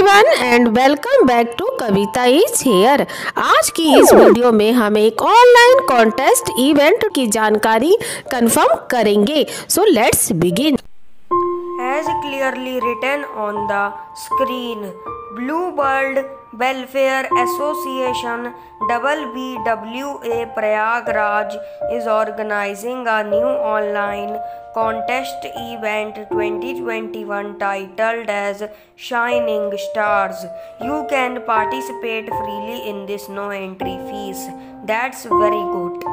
Everyone and welcome back to Kavita is here. आज की इस वीडियो में हम एक ऑनलाइन कॉन्टेस्ट इवेंट की जानकारी कंफर्म करेंगे। So let's begin. As clearly written on the screen, Bluebird Welfare Association BBWA Prayagraj is organizing a new online contest event 2021 titled as Shining Stars. You can participate freely in this no entry fees. That's very good.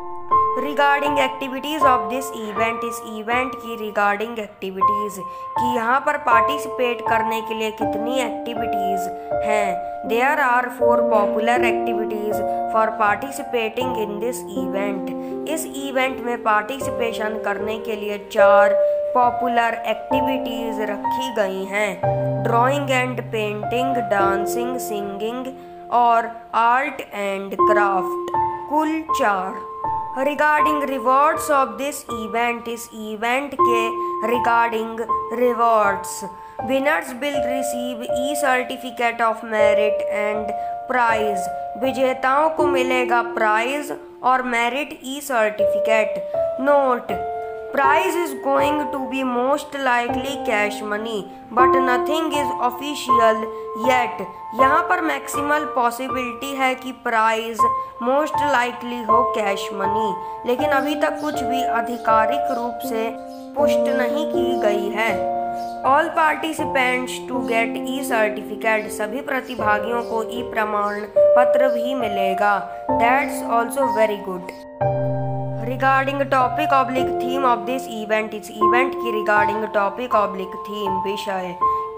Regarding activities of this event, इस event की regarding activities कि यहाँ पर participate करने के लिए कितनी activities हैं। There are 4 popular activities for participating in this event. इस इवेंट में पार्टिसिपेशन करने के लिए 4 पॉपुलर एक्टिविटीज़ रखी गई हैं। Drawing and painting, dancing, singing और आर्ट एंड क्राफ्ट, कुल 4। Regarding rewards of this event, इस इवेंट के regarding rewards, winners will receive e certificate of merit and prize. विजेताओं को मिलेगा प्राइज और merit e certificate. Note: prize is going to be most likely cash money but nothing is official yet. यहाँ पर maximal possibility है कि prize most likely हो cash money, लेकिन अभी तक कुछ भी आधिकारिक रूप से पुष्ट नहीं की गई है। All participants to get e certificate, सभी प्रतिभागियों को ई प्रमाण पत्र भी मिलेगा। That's also very good. Regarding topic oblique theme of this event, इस इवेंट की रिगार्डिंग टॉपिक ऑब्लिक थीम, विषय।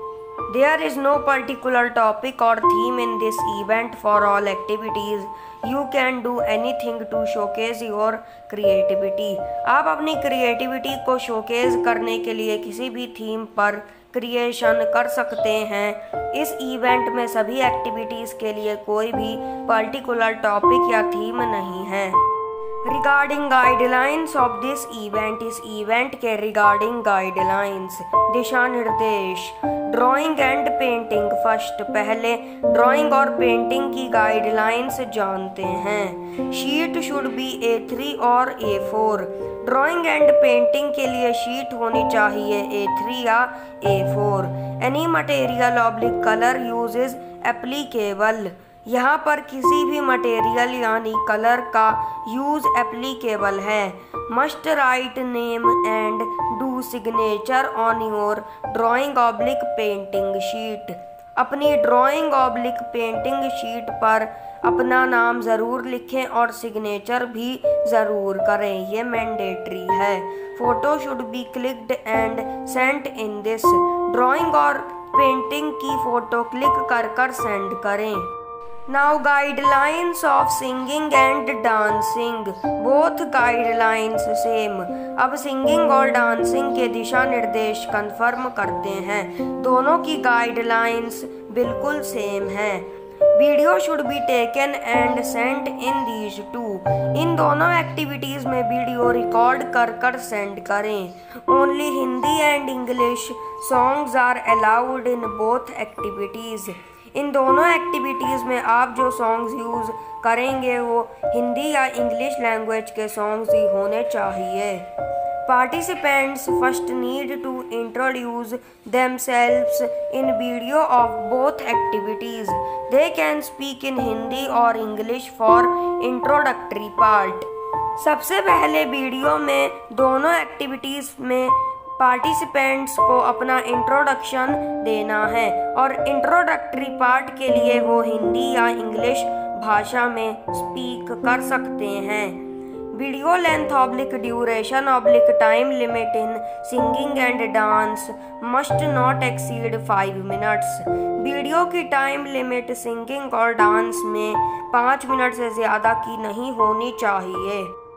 There is no particular topic or theme in this event for all activities. You can do anything to showcase your creativity. आप अपनी creativity को showcase करने के लिए किसी भी थीम पर क्रिएशन कर सकते हैं। इस इवेंट में सभी एक्टिविटीज़ के लिए कोई भी पर्टिकुलर टॉपिक या थीम नहीं है। Regarding guidelines of this event, इस इवेंट के रिगार्डिंग गाइडलाइंस, दिशा निर्देश। ड्राइंग एंड पेंटिंग फर्स्ट, पहले ड्राइंग और पेंटिंग की गाइडलाइंस जानते हैं। शीट शुड बी A3 और A4। ड्राइंग एंड पेंटिंग के लिए शीट होनी चाहिए A3 या A4। Any material oblique colour use is applicable. यहाँ पर किसी भी मटेरियल यानी कलर का यूज एप्लीकेबल है। Must write name and do signature on your drawing oblique painting sheet. अपनी ड्राइंग ऑब्लिक पेंटिंग शीट पर अपना नाम ज़रूर लिखें और सिग्नेचर भी ज़रूर करें, ये मैंडेटरी है। Photo should be clicked and sent in this. Drawing और पेंटिंग की फ़ोटो क्लिक कर सेंड करें। Now guidelines of singing and dancing, both guidelines same। अब सिंगिंग और डांसिंग के दिशा निर्देश कन्फर्म करते हैं, दोनों की गाइडलाइंस बिल्कुल सेम हैं। Video should be taken and send in these two. इन दोनों एक्टिविटीज़ में वीडियो रिकॉर्ड कर सेंड करें। Only Hindi and English songs are allowed in both activities. इन दोनों एक्टिविटीज़ में आप जो सॉन्ग्स यूज़ करेंगे वो हिंदी या इंग्लिश लैंग्वेज के सॉन्ग्स ही होने चाहिए। Participants first need to introduce themselves in video of both activities. They can speak in Hindi और इंग्लिश for introductory part। सबसे पहले वीडियो में दोनों एक्टिविटीज़ में पार्टिसिपेंट्स को अपना इंट्रोडक्शन देना है और इंट्रोडक्टरी पार्ट के लिए वो हिंदी या इंग्लिश भाषा में स्पीक कर सकते हैं। Video length oblique duration oblique time limit in singing and dance must not exceed 5 minutes. Video की टाइम लिमिट सिंगिंग और डांस में 5 मिनट से ज़्यादा की नहीं होनी चाहिए।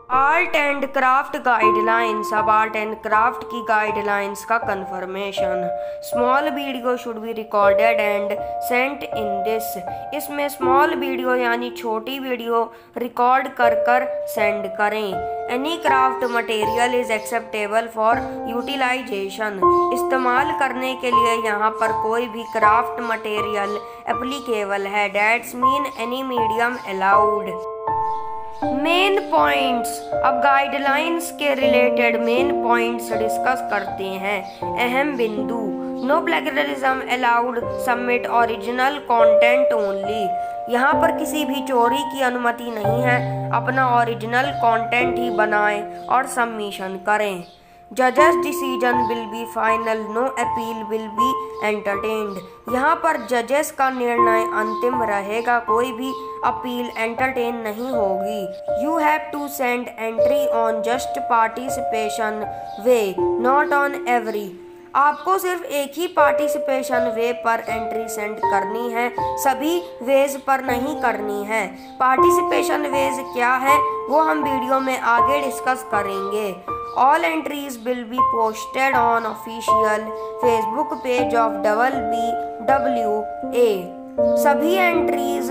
Art and craft guidelines. अब आर्ट एंड क्राफ्ट की गाइडलाइंस का confirmation. Small video should be recorded and sent in this. इसमें स्मॉल वीडियो यानी छोटी वीडियो रिकॉर्ड कर सेंड करें। Any craft material is acceptable for utilization. इस्तेमाल करने के लिए यहाँ पर कोई भी क्राफ्ट मटेरियल एप्लीकेबल है। That's mean any medium allowed. Main points. अब गाइडलाइंस के रिलेटेड मेन पॉइंट्स डिस्कस करते हैं। अहम बिंदु। No plagiarism allowed, submit original content only. यहाँ पर किसी भी चोरी की अनुमति नहीं है। अपना ओरिजिनल कंटेंट ही बनाएं और सबमिशन करें। जजेस decision will be final, no appeal will be entertained. यहाँ पर जजेस का निर्णय अंतिम रहेगा, कोई भी अपील एंटरटेन नहीं होगी। You have to send entry on just participation way, not on every. आपको सिर्फ एक ही पार्टिसिपेशन वे पर एंट्री सेंड करनी है, सभी वेज पर नहीं करनी है। पार्टिसिपेशन वेज क्या है वो हम वीडियो में आगे डिस्कस करेंगे। All entries will be posted on official Facebook page of BBWA। सभी एंट्रीज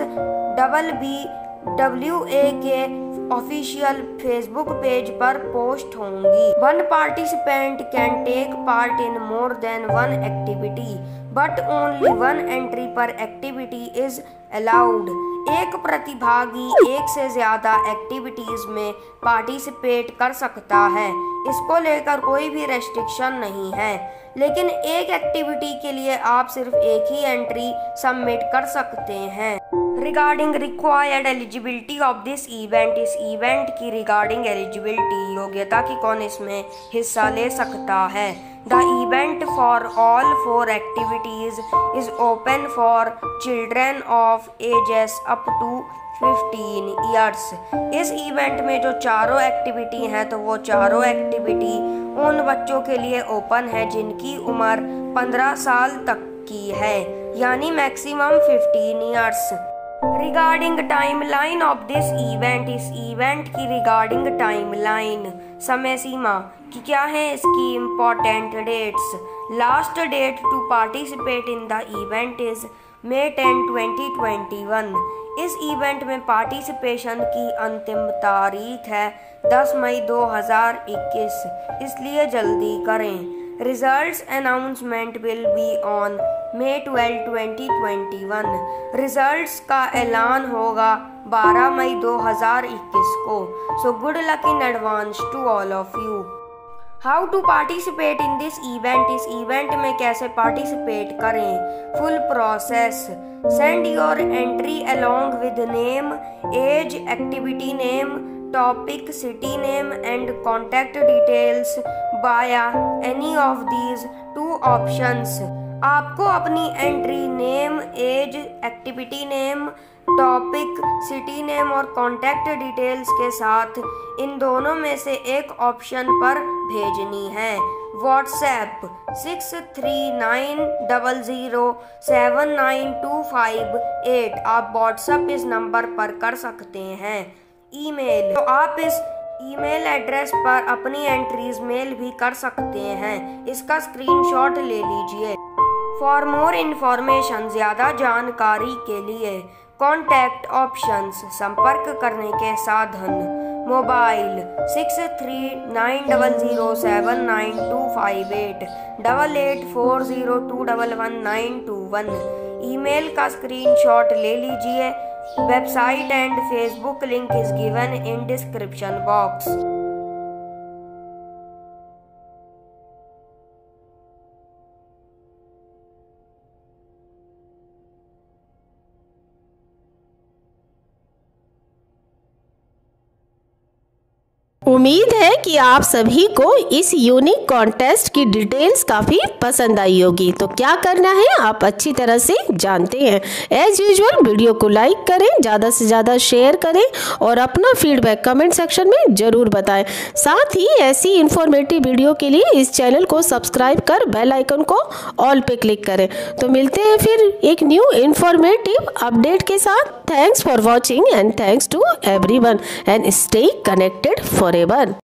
BBWA के ऑफिशियल फेसबुक पेज पर पोस्ट होंगी। One participant can take part in more than one activity but only one entry per activity is allowed. एक प्रतिभागी एक से ज्यादा activities में पार्टिसिपेट कर सकता है, इसको लेकर कोई भी रेस्ट्रिक्शन नहीं है। लेकिन एक एक्टिविटी के लिए आप सिर्फ एक ही एंट्री सबमिट कर सकते हैं। Regarding required eligibility of this event. इस इवेंट की रिगार्डिंग एलिजिबिलिटी, योग्यता की कौन इसमें हिस्सा ले सकता है। The event for all 4 activities is open for children of ages up to 15 years. इस इवेंट में जो चारों एक्टिविटी हैं तो वो चारों एक्टिविटी उन बच्चों के लिए ओपन है जिनकी उम्र 15 साल तक की है, यानी maximum 15 years. Regarding timeline of this event. इस इवेंट की रिगार्डिंग टाइमलाइन, समय सीमा कि क्या है इसकी important dates. Last date to participate in the event is May 10, 2021। इस इवेंट में पार्टिसिपेशन की अंतिम तारीख है 10 मई 2021, इसलिए जल्दी करें। Results announcement will be on May 12, 2021। Results का ऐलान होगा 12 मई 2021 को। So good luck in advance to all of you. How to participate in this event. इस इवेंट में कैसे पार्टिसिपेट करें। Full process. Send your entry along with name, age, activity name, topic, city name and contact details via any of these 2 options. आपको अपनी entry name, age, activity name, topic, city name और contact details के साथ इन दोनों में से एक option पर भेजनी है। व्हाट्सएप 6390079258। आप व्हाट्सएप इस नंबर पर कर सकते हैं। ईमेल, तो आप इस ईमेल एड्रेस पर अपनी एंट्रीज मेल भी कर सकते हैं, इसका स्क्रीनशॉट ले लीजिए। फॉर मोर इन्फॉर्मेशन, ज़्यादा जानकारी के लिए कॉन्टैक्ट ऑप्शंस, संपर्क करने के साधन। मोबाइल 6390079258 8840211921। ईमेल का स्क्रीनशॉट ले लीजिए। Website and Facebook link is given in description box. उम्मीद है कि आप सभी को इस यूनिक कॉन्टेस्ट की डिटेल्स काफ़ी पसंद आई होगी। तो क्या करना है आप अच्छी तरह से जानते हैं। एज यूजुअल वीडियो को लाइक करें, ज़्यादा से ज़्यादा शेयर करें और अपना फीडबैक कमेंट सेक्शन में ज़रूर बताएं। साथ ही ऐसी इन्फॉर्मेटिव वीडियो के लिए इस चैनल को सब्सक्राइब कर बेल आइकन को ऑल पे क्लिक करें। तो मिलते हैं फिर एक न्यू इन्फॉर्मेटिव अपडेट के साथ। thanks for watching and thanks to everyone and stay connected forever.